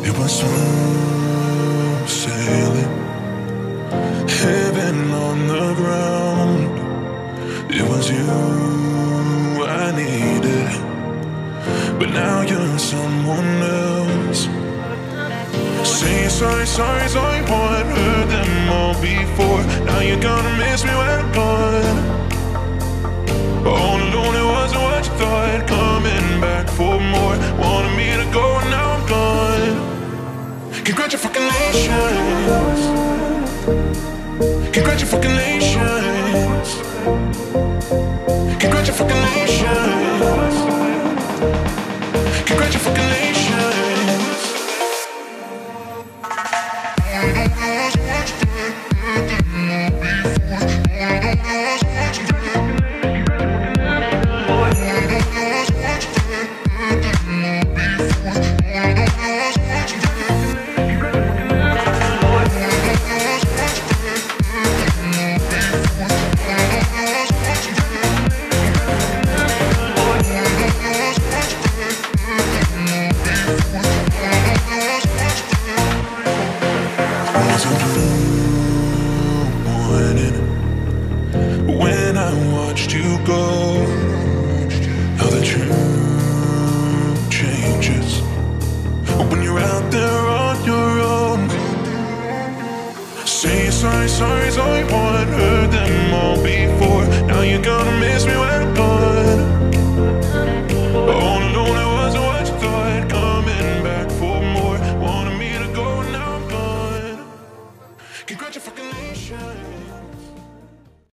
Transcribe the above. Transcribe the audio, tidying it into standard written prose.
It was smooth sailing, heaven on the ground. It was you I needed, but now you're someone else. Say sorry, sorry, sorry, boy, I've heard them all before. Now you're gonna miss me when I'm gone. All alone, it wasn't what you thought. Coming back for more. Wanted me to go, and now I'm gone. Congratulations. Congratulations.